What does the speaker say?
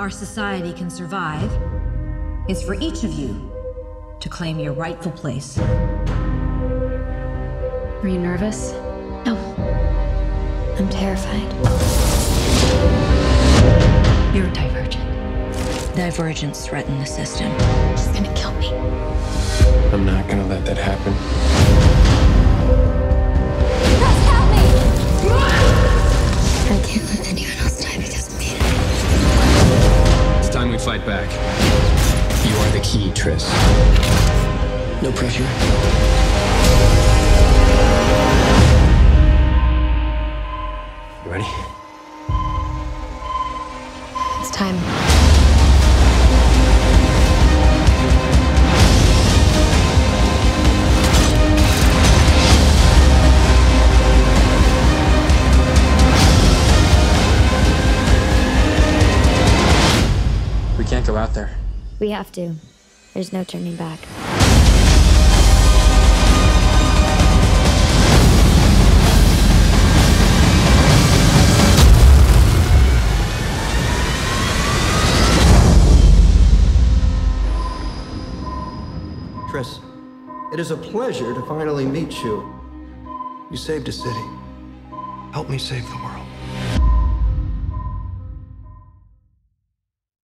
our society can survive is for each of you to claim your rightful place. Were you nervous? No. I'm terrified. You're Divergent. Divergents threaten the system. She's gonna kill me. I'm not gonna let that happen. Russ, help me! I can't let anyone else die because of me. It's time we fight back. You are the key, Triss. No pressure. You ready? It's time. We can't go out there. We have to. There's no turning back. Triss, it is a pleasure to finally meet you. You saved a city. Help me save the world.